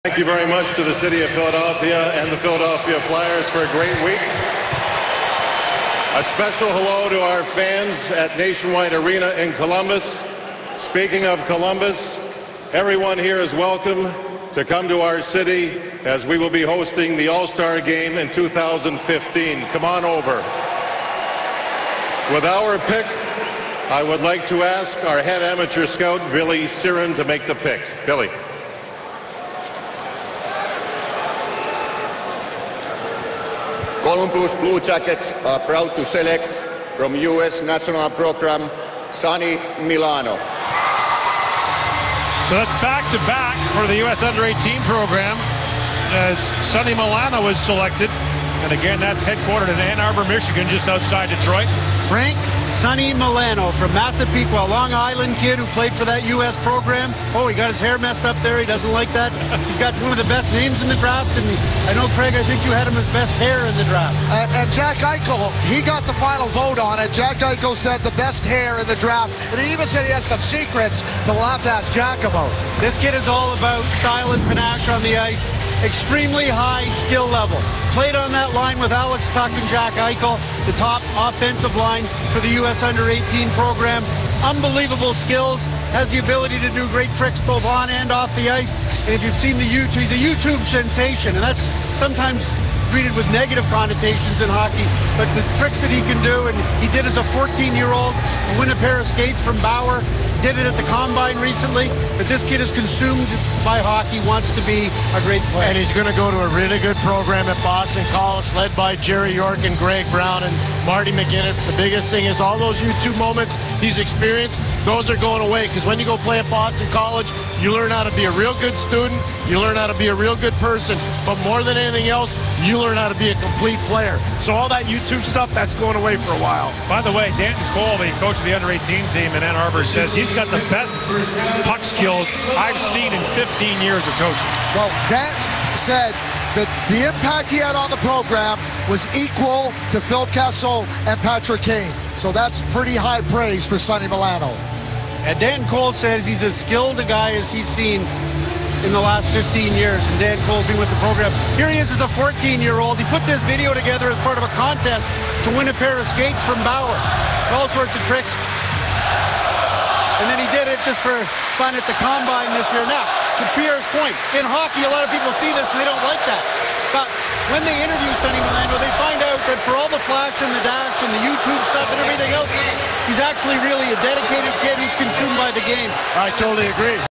Thank you very much to the City of Philadelphia and the Philadelphia Flyers for a great week. A special hello to our fans at Nationwide Arena in Columbus. Speaking of Columbus, everyone here is welcome to come to our city as we will be hosting the All-Star Game in 2015. Come on over. With our pick, I would like to ask our head amateur scout, Billy Siren, to make the pick. Billy. Columbus Blue Jackets are proud to select from U.S. national program Sonny Milano. So that's back-to-back for the U.S. Under-18 program as Sonny Milano was selected. And again, that's headquartered in Ann Arbor, Michigan, just outside Detroit. Frank Sonny Milano from Massapequa, Long Island kid who played for that U.S. program. Oh, he got his hair messed up there. He doesn't like that. He's got one of the best names in the draft. And I know, Craig, I think you had him as best hair in the draft. And Jack Eichel, he got the final vote on it. Jack Eichel said the best hair in the draft. And he even said he has some secrets that we'll have to ask Jack about. This kid is all about style and panache on the ice. Extremely high skill level. Played on that line with Alex Tuch and Jack Eichel, the top offensive line for the U.S. Under-18 program. Unbelievable skills, has the ability to do great tricks both on and off the ice. And if you've seen the YouTube, he's a YouTube sensation, and that's sometimes treated with negative connotations in hockey, but the tricks that he can do, and he did as a 14-year-old, win a pair of skates from Bauer, did it at the Combine recently, but this kid is consumed by hockey, wants to be a great player. And he's going to go to a really good program at Boston College, led by Jerry York and Greg Brown and Marty McGinnis. The biggest thing is all those YouTube moments he's experienced, those are going away, because when you go play at Boston College, you learn how to be a real good student, you learn how to be a real good person, but more than anything else, you learn how to be a complete player. So all that YouTube stuff, that's going away for a while. By the way, Danton Cole, the coach of the Under-18 team in Ann Arbor, says he's got the best puck skills I've seen in 15 years of coaching. Well, Danton said that the impact he had on the program was equal to Phil Kessel and Patrick Kane. So that's pretty high praise for Sonny Milano. And Dan Cole says he's as skilled a guy as he's seen in the last 15 years, and Dan Cole being with the program. Here he is as a 14-year-old. He put this video together as part of a contest to win a pair of skates from Bauer. All sorts of tricks. And then he did it just for fun at the Combine this year. Now, to Pierre's point, in hockey, a lot of people see this and they don't like that. But when they interview Sonny Milano, they find out that for all the flash and the dash and the YouTube stuff and everything else, he's actually really a dedicated kid who's consumed by the game. I totally agree.